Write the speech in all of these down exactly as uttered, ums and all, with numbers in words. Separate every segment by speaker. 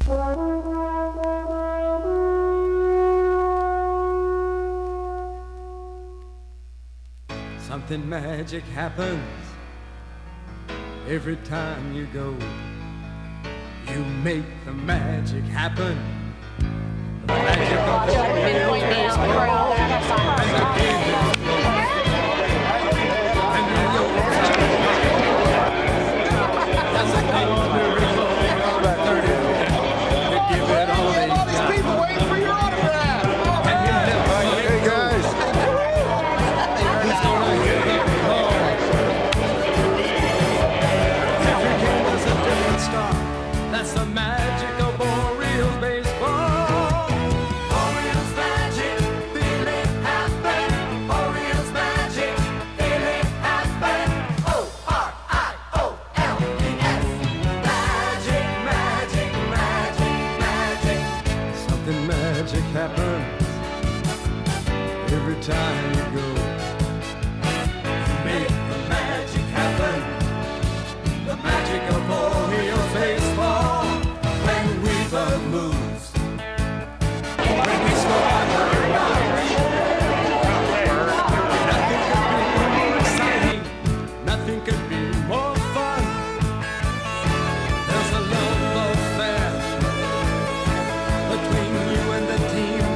Speaker 1: Something magic happens every time you go. You make the magic happen. The magic of the That's the magic of Orioles baseball. Orioles magic, feel it happen. Orioles magic, feel it happen. O R I O L E S. Magic, magic, magic, magic. Something magic happens every time you go. You make the magic happen. The magic of Orioles baseball. Moves. When we score, nothing could be more exciting, nothing could be more fun. There's a love affair between you and the team.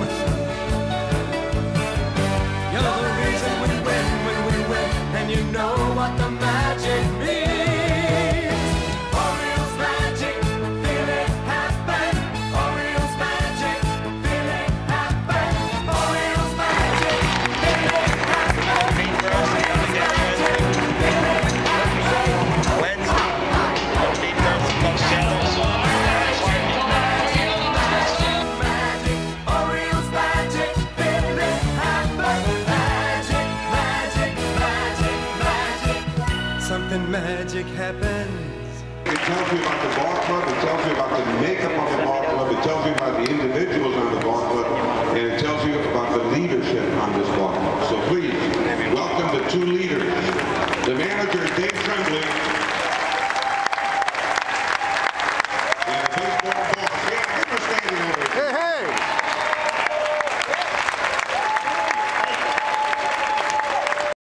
Speaker 1: You're the reason we win when we win, and you know what the magic means. Something magic happens.
Speaker 2: It tells you about the ball club, it tells you about the makeup of the ball club, it tells you about the individuals on the ball club.